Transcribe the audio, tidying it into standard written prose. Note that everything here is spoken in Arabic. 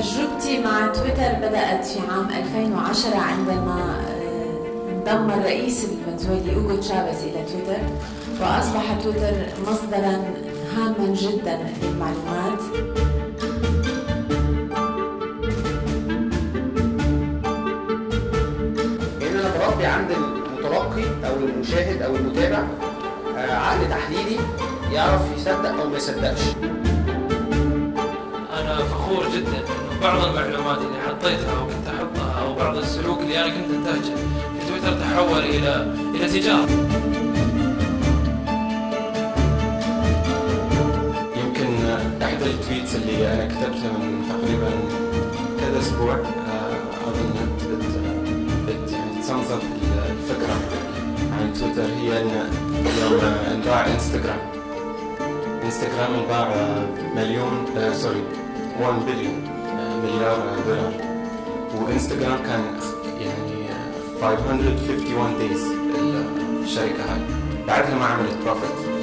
تجربتي مع تويتر بدأت في عام 2010 عندما انضم الرئيس الفنزويلي أوغو تشافيز إلى تويتر، وأصبح تويتر مصدراً هاماً جداً للمعلومات. لأن أنا بربي عند المتلقي أو المشاهد أو المتابع عقل تحليلي يعرف يصدق أو ما يصدقش. أنا فخور جدا إنه بعض المعلومات اللي حطيتها أو كنت أحطها أو بعض السلوك اللي أنا كنت أنتهجه في تويتر تحول إلى تجارة. يمكن أحد التويتس اللي أنا كتبتها من تقريبا كذا أسبوع أظن يعني تنظر الفكرة عن تويتر، هي أن يوم انباع انستغرام انباع 1 بليون مليار دولار، وانستغرام كان يعني 551 دايز الشركة هاي بعدها ما عملت بروفيت.